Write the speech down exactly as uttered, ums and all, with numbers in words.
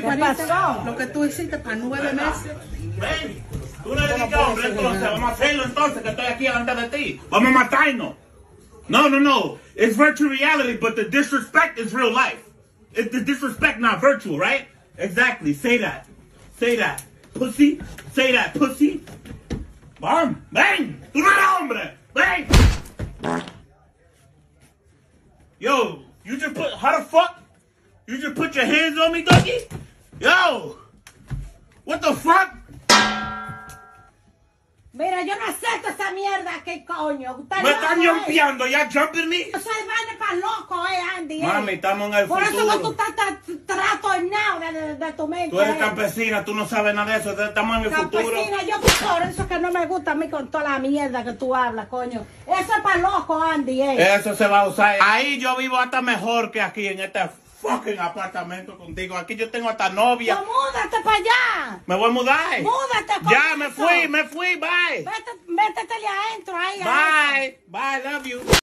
pasó? Lo que tú hiciste para nueve meses. Ven, tú no eres mi hombre, entonces vamos a hacerlo entonces, que estoy aquí delante de ti. Vamos a matarnos. No, no, no. It's virtual reality, but the disrespect is real life. It's the disrespect, not virtual, right? Exactly. Say that. Say that. Pussy. Say that, pussy. Bam. Ven. Tú no eres hombre. Ven. Yo, you just put, how the fuck? You just put your hands on me, doggy? Yo. What the fuck? Mira, yo no acepto esa mierda, ¿qué coño? Usted Me loco, están eh. jumpeando, ya jumping me. Eso es vaina para loco, eh, Andy. eh. Mami, estamos en el Por futuro. eso que tú estás tra- trastornado de, de, de tu mente. Tú eres eh. campesina, tú no sabes nada de eso, estamos en el futuro. Campesina, yo por eso que no me gusta a mí con toda la mierda que tú hablas, coño. Eso es para loco, Andy, eh. Eso se va a usar. Ahí yo vivo hasta mejor que aquí en este fucking apartamento contigo. Aquí yo tengo hasta novia. Pues múdate para allá. Me voy a mudar. Múdate, con Ya, me eso. fui, me fui, bye. Vete, métetele adentro ahí. Bye, bye, love you.